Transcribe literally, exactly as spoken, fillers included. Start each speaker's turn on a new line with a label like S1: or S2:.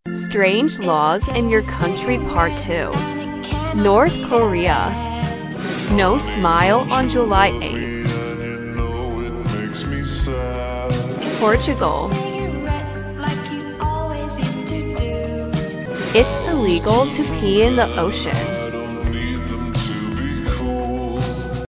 S1: Strange laws in your country part two. North Korea. No smile on July eighth. Portugal. It's illegal to pee in the ocean.